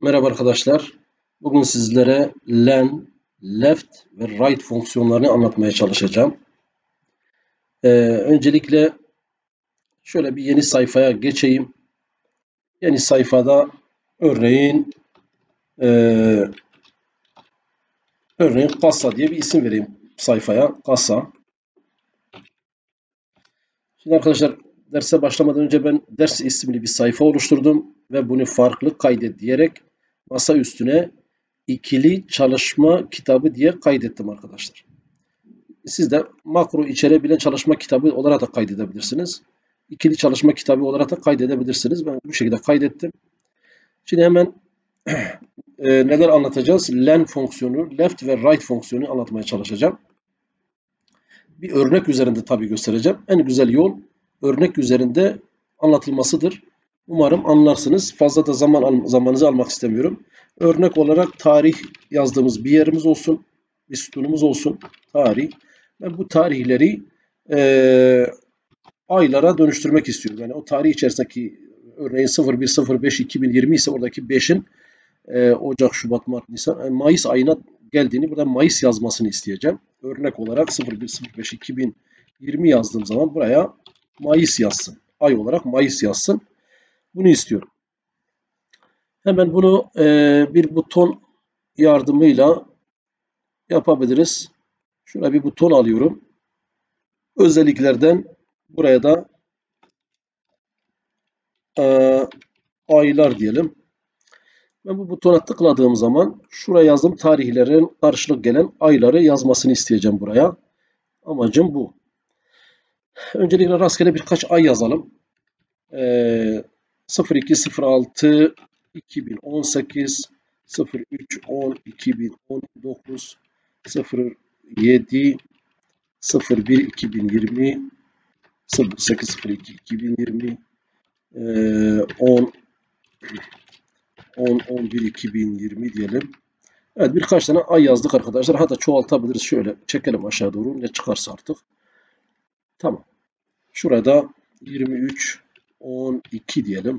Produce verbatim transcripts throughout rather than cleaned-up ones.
Merhaba arkadaşlar. Bugün sizlere len, left ve right fonksiyonlarını anlatmaya çalışacağım. Ee, öncelikle şöyle bir yeni sayfaya geçeyim. Yeni sayfada örneğin e, örneğin kasa diye bir isim vereyim sayfaya. Kasa. Şimdi arkadaşlar derse başlamadan önce ben ders isimli bir sayfa oluşturdum ve bunu farklı kaydet diyerek masa üstüne ikili çalışma kitabı diye kaydettim arkadaşlar. Siz de makro içerebilen çalışma kitabı olarak da kaydedebilirsiniz. İkili çalışma kitabı olarak da kaydedebilirsiniz. Ben bu şekilde kaydettim. Şimdi hemen e, neler anlatacağız? Len fonksiyonu, left ve right fonksiyonu anlatmaya çalışacağım. Bir örnek üzerinde tabii göstereceğim. En güzel yol örnek üzerinde anlatılmasıdır. Umarım anlarsınız. Fazla da zaman al zamanınızı almak istemiyorum. Örnek olarak tarih yazdığımız bir yerimiz olsun. Bir sütunumuz olsun. Tarih. Ben bu tarihleri e, aylara dönüştürmek istiyorum. Yani o tarih içerisindeki örneğin sıfır bir sıfır beş iki bin yirmi ise oradaki beşin e, Ocak, Şubat, Mart, Nisan, yani Mayıs ayına geldiğini, burada Mayıs yazmasını isteyeceğim. Örnek olarak sıfır bir sıfır beş iki bin yirmi yazdığım zaman buraya Mayıs yazsın. Ay olarak Mayıs yazsın. Bunu istiyorum. Hemen bunu e, bir buton yardımıyla yapabiliriz. Şuna bir buton alıyorum. Özelliklerden buraya da e, aylar diyelim. Ben bu butona tıkladığım zaman şuraya yazdığım tarihlerin karşılık gelen ayları yazmasını isteyeceğim buraya. Amacım bu. Öncelikle rastgele birkaç ay yazalım. Ee, sıfır iki sıfır altı iki bin on sekiz, sıfır üç on iki bin on dokuz, sıfır yedi sıfır bir iki bin yirmi, sıfır sekiz sıfır iki iki bin yirmi, on on on bir iki bin yirmi diyelim. Evet, birkaç tane ay yazdık arkadaşlar. Hatta çoğaltabiliriz. Şöyle çekelim aşağı doğru. Ne çıkarsa artık. Tamam. Şurada yirmi üç on iki diyelim.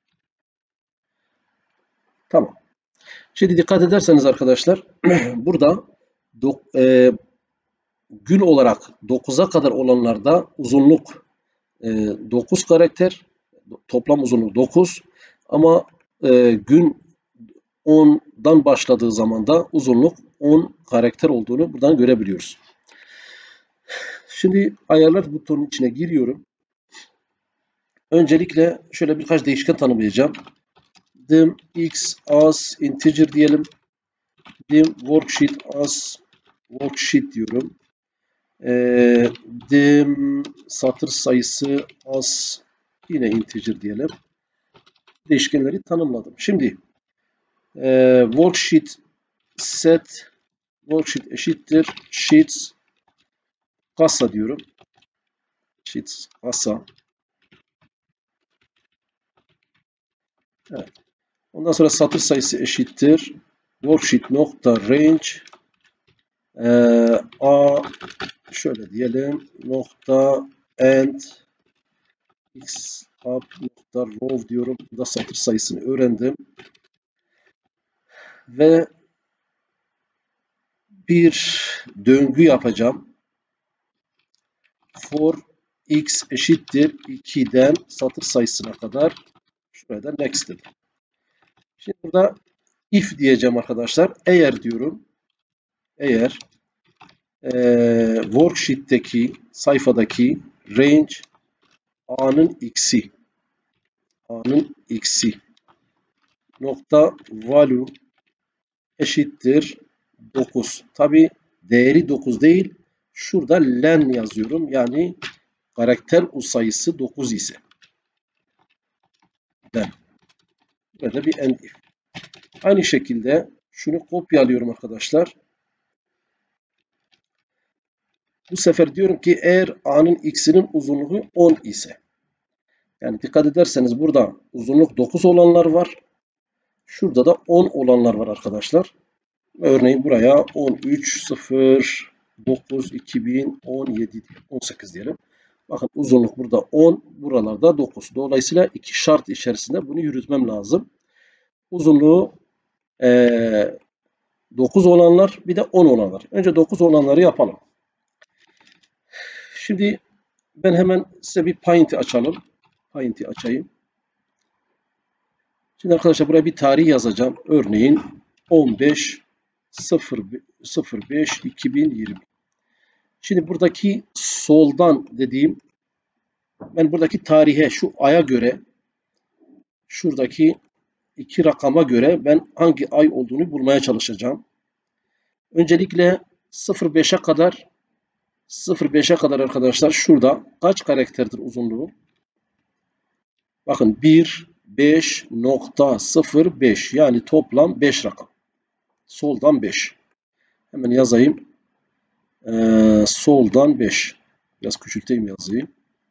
Tamam. Şimdi dikkat ederseniz arkadaşlar burada e, gün olarak dokuza kadar olanlarda uzunluk e, dokuz karakter, toplam uzunluk dokuz, ama e, gün ondan başladığı zaman da uzunluk on karakter olduğunu buradan görebiliyoruz. Şimdi ayarlar butonun içine giriyorum. Öncelikle şöyle birkaç değişken tanımlayacağım. Dim x as integer diyelim. Dim worksheet as worksheet diyorum. E, dim satır sayısı as yine integer diyelim. Değişkenleri tanımladım. Şimdi e, worksheet set worksheet eşittir sheets kasa diyorum. Sheets kasa. Evet. Ondan sonra satır sayısı eşittir worksheet nokta range e, a şöyle diyelim nokta end x up nokta row diyorum. Burada satır sayısını öğrendim. Ve bir döngü yapacağım. For x eşittir iki'den satır sayısına kadar şuraya da next dedim. Şimdi burada if diyeceğim arkadaşlar. Eğer diyorum eğer e, worksheet'teki sayfadaki range a'nın x'i a'nın x'i nokta value eşittir dokuz. Tabi değeri dokuz değil. Şurada len yazıyorum. Yani karakter sayısı dokuz ise. Len. Böyle bir end if. Aynı şekilde şunu kopyalıyorum arkadaşlar. Bu sefer diyorum ki eğer a'nın x'inin uzunluğu on ise. Yani dikkat ederseniz burada uzunluk dokuz olanlar var. Şurada da on olanlar var arkadaşlar. Örneğin buraya on üç sıfır dokuz iki bin on yedi on sekiz diyelim. Bakın uzunluk burada on, buralarda dokuz. Dolayısıyla iki şart içerisinde bunu yürütmem lazım. Uzunluğu Ee, dokuz olanlar bir de on olanlar. Önce dokuz olanları yapalım. Şimdi ben hemen size bir Paint'i açalım. Paint'i açayım. Şimdi arkadaşlar buraya bir tarih yazacağım. Örneğin on beş sıfır beş iki bin yirmi. Şimdi buradaki soldan dediğim, ben buradaki tarihe, şu aya göre, şuradaki iki rakama göre ben hangi ay olduğunu bulmaya çalışacağım. Öncelikle sıfır beşe kadar sıfır beşe kadar arkadaşlar şurada kaç karakterdir uzunluğu? Bakın bir beş nokta sıfır beş, yani toplam beş rakam. Soldan beş. Hemen yazayım. Ee, soldan beş. Biraz küçülteyim yazayım.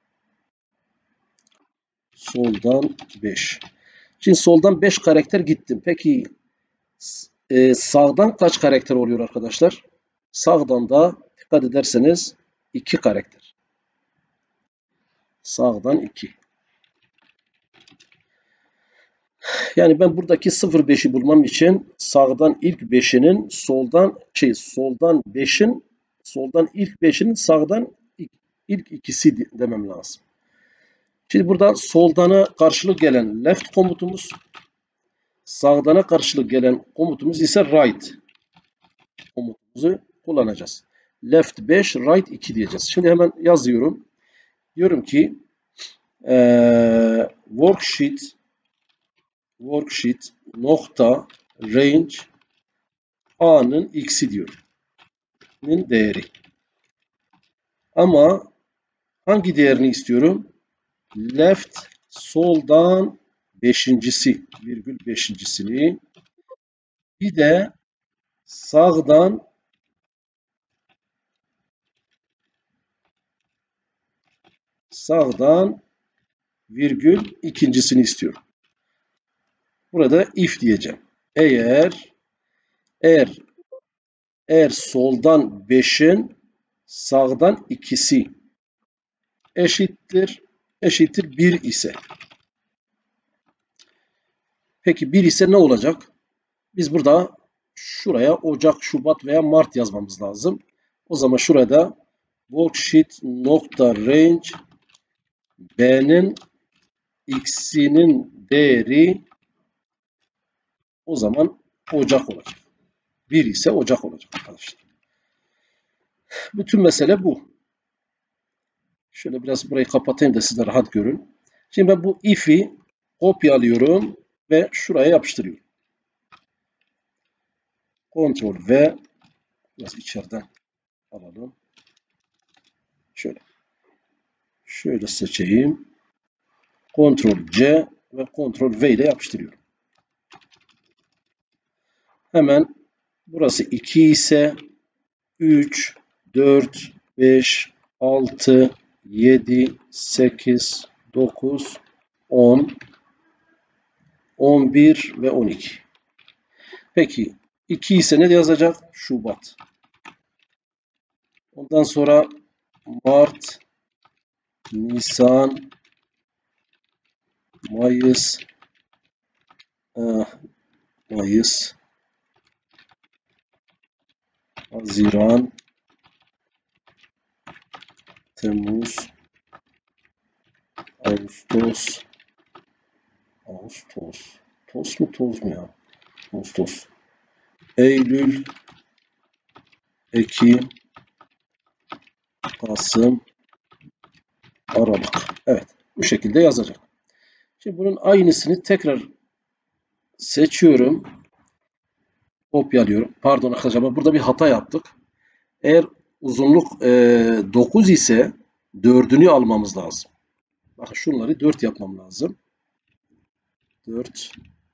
Soldan beş. Şimdi soldan beş karakter gittim. Peki e, sağdan kaç karakter oluyor arkadaşlar? Sağdan da dikkat ederseniz iki karakter. Sağdan iki. Yani ben buradaki sıfır beşi bulmam için sağdan ilk beşinin soldan şey soldan beşin soldan ilk beşinin sağdan ilk ikisi demem lazım. Şimdi burada soldana karşılık gelen left komutumuz, sağdana karşılık gelen komutumuz ise right komutumuzu kullanacağız. Left beş, right iki diyeceğiz. Şimdi hemen yazıyorum. Diyorum ki ee, worksheet worksheet nokta range a'nın x'i diyor. Nin değeri. Ama hangi değerini istiyorum? Left soldan beşincisi, virgül beşincisini, bir de sağdan sağdan virgül ikincisini istiyorum. Burada if diyeceğim. Eğer eğer eğer soldan beşin sağdan ikisi eşittir eşittir bir ise. Peki bir ise ne olacak? Biz burada şuraya Ocak, Şubat veya Mart yazmamız lazım. O zaman şurada worksheet nokta range b'nin x'inin değeri o zaman Ocak olacak. bir ise Ocak olacak arkadaşlar. Bütün mesele bu. Şöyle biraz burayı kapatayım da siz de rahat görün. Şimdi ben bu if'i kopyalıyorum ve şuraya yapıştırıyorum. Ctrl V, biraz içeriden alalım. Şöyle. Şöyle seçeyim. Ctrl C ve Ctrl V ile yapıştırıyorum. Hemen burası iki ise üç, dört, beş, altı, yedi, sekiz, dokuz, on, on bir ve on iki. Peki iki ise ne yazacak? Şubat. Ondan sonra Mart, Nisan, Mayıs, Mayıs, Haziran, Temmuz, Ağustos, Ağustos, Toz mu toz mu ya? Ağustos, Eylül, Ekim, Kasım, Aralık. Evet, bu şekilde yazacak. Şimdi bunun aynısını tekrar seçiyorum. Kopyalıyorum. Pardon arkadaşlar, burada bir hata yaptık. Eğer uzunluk e, dokuz ise dördünü almamız lazım. Bakın şunları dört yapmam lazım. dört.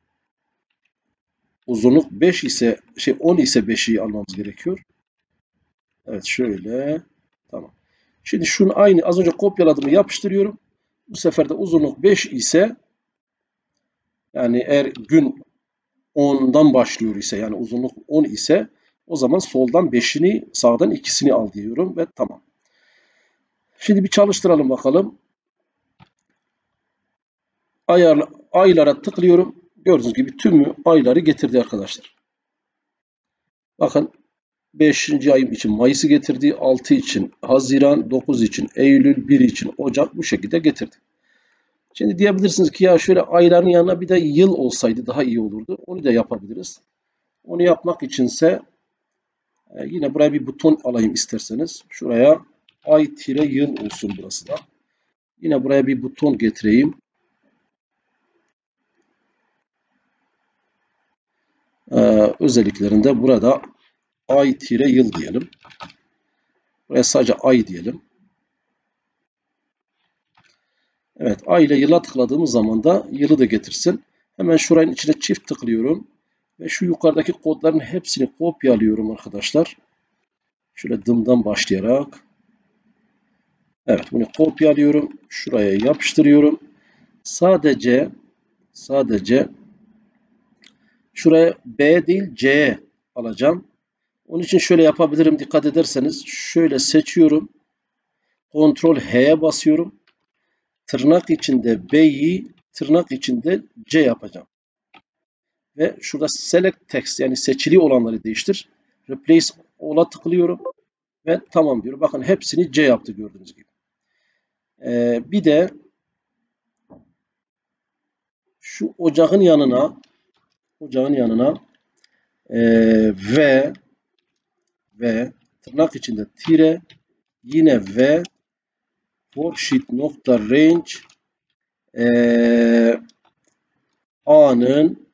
Uzunluk beş ise şey on ise beşi almamız gerekiyor. Evet şöyle. Tamam. Şimdi şunu aynı az önce kopyaladığımı yapıştırıyorum. Bu sefer de uzunluk beş ise, yani eğer gün ondan başlıyor ise, yani uzunluk on ise o zaman soldan beşini sağdan ikisini al diyorum ve tamam. Şimdi bir çalıştıralım bakalım. Ayar, aylara tıklıyorum. gördüğünüz gibi tüm ayları getirdi arkadaşlar. Bakın beşinci ayım için Mayıs'ı getirdi, altı için Haziran, dokuz için Eylül, bir için Ocak, bu şekilde getirdi. Şimdi diyebilirsiniz ki ya şöyle ayların yanına bir de yıl olsaydı daha iyi olurdu. Onu da yapabiliriz. Onu yapmak içinse e, yine buraya bir buton alayım isterseniz. Şuraya ay-yıl olsun burası da. Yine buraya bir buton getireyim. Ee, özelliklerinde burada ay-yıl diyelim. Buraya sadece ay diyelim. Evet, ay ile yıla tıkladığımız zaman da yılı da getirsin. Hemen şuranın içine çift tıklıyorum. Ve şu yukarıdaki kodların hepsini kopyalıyorum arkadaşlar. Şöyle dımdan başlayarak. Evet, bunu kopyalıyorum. Şuraya yapıştırıyorum. Sadece sadece şuraya B değil C alacağım. Onun için şöyle yapabilirim. Dikkat ederseniz şöyle seçiyorum. Ctrl H'ye basıyorum. Tırnak içinde B'yi, tırnak içinde C yapacağım. Ve şurada Select Text, yani seçili olanları değiştir. Replace All'a tıklıyorum. Ve tamam diyorum. Bakın hepsini C yaptı gördüğünüz gibi. Ee, bir de şu ocağın yanına ocağın yanına e, V ve tırnak içinde tire, yine V worksheet nokta range e, A'nın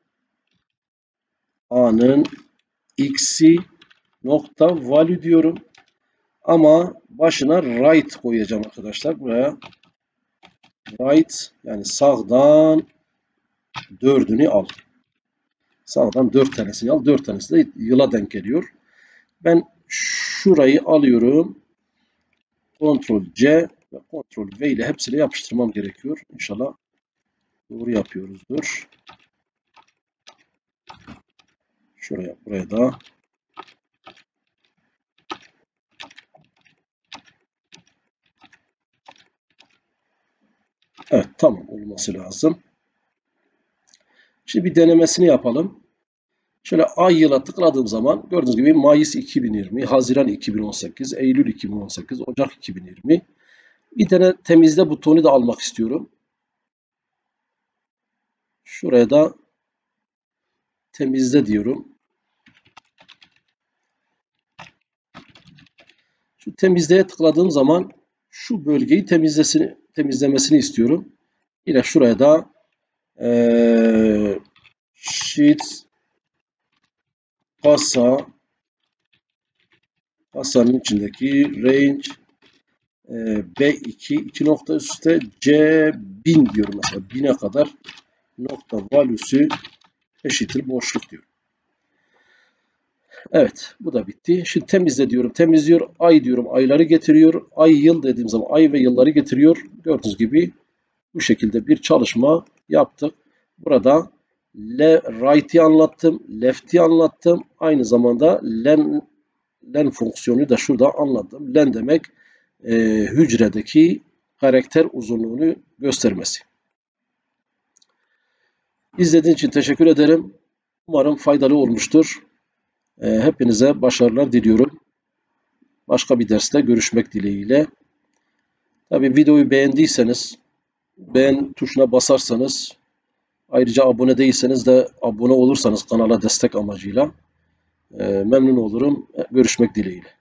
A'nın x'i nokta value diyorum. Ama başına right koyacağım arkadaşlar. Buraya right, yani sağdan dördünü al. Sağdan dört tanesini al. Dört tanesi de yıla denk geliyor. Ben şurayı alıyorum. Ctrl C ve Ctrl V ile hepsini yapıştırmam gerekiyor. İnşallah doğru yapıyoruzdur. Şuraya, buraya da. Evet, tamam olması lazım. Şimdi bir denemesini yapalım. Şöyle ay yıla tıkladığım zaman gördüğünüz gibi Mayıs iki bin yirmi, Haziran iki bin on sekiz, Eylül iki bin on sekiz, Ocak iki bin yirmi. Bir tane temizle butonu da almak istiyorum. Şuraya da temizle diyorum. Şu temizleye tıkladığım zaman şu bölgeyi temizlesini, temizlemesini istiyorum. Yine şuraya da ee, sheet pasa pasanın içindeki range e, B iki iki nokta üstte C bin diyorum mesela. bin'e kadar nokta value'su eşittir boşluk diyorum. Evet, bu da bitti. Şimdi temizle diyorum. Temizliyor. Ay diyorum. Ayları getiriyor. Ay yıl dediğim zaman ay ve yılları getiriyor. Gördüğünüz gibi bu şekilde bir çalışma yaptık. Burada le, right'i anlattım. Left'i anlattım. Aynı zamanda len, len fonksiyonu da şurada anlattım. Len demek e, hücredeki karakter uzunluğunu göstermesi. İzlediğiniz için teşekkür ederim. Umarım faydalı olmuştur. Hepinize başarılar diliyorum. Başka bir derste görüşmek dileğiyle. Tabii videoyu beğendiyseniz beğen tuşuna basarsanız, ayrıca abone değilseniz de abone olursanız kanala destek amacıyla memnun olurum. Görüşmek dileğiyle.